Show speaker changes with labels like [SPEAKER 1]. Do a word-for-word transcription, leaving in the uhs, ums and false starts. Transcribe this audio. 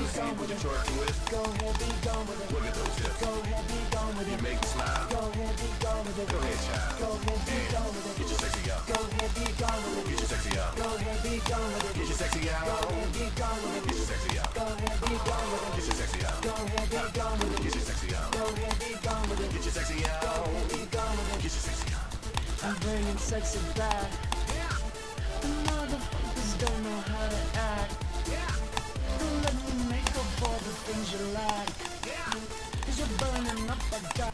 [SPEAKER 1] See what you're twerking with.
[SPEAKER 2] Go ahead, be gone with it.
[SPEAKER 1] Look at those hips.
[SPEAKER 2] Go ahead, be gone with it.
[SPEAKER 1] You make me smile.
[SPEAKER 2] Go ahead, be gone with it.
[SPEAKER 1] Go ahead, child.
[SPEAKER 2] Go ahead, be gone with it.
[SPEAKER 1] Get your sexy out.
[SPEAKER 2] Go ahead, be gone with it.
[SPEAKER 1] Get your sexy out.
[SPEAKER 2] Go ahead, be gone with it.
[SPEAKER 1] Get your sexy out.
[SPEAKER 2] Go ahead, be gone with it.
[SPEAKER 1] Get your sexy out.
[SPEAKER 2] Go ahead, be gone with it.
[SPEAKER 1] Get your sexy out.
[SPEAKER 2] Go ahead, be gone with it.
[SPEAKER 1] Get your sexy out.
[SPEAKER 2] Go ahead, be gone with it.
[SPEAKER 1] Get your sexy out.
[SPEAKER 2] Go ahead, be gone with it.
[SPEAKER 1] Get your sexy out.
[SPEAKER 2] I'm bringing sexy back. The motherfuckers don't know how to act. Don't let me make up all the things you like. Cause you're burning up, I got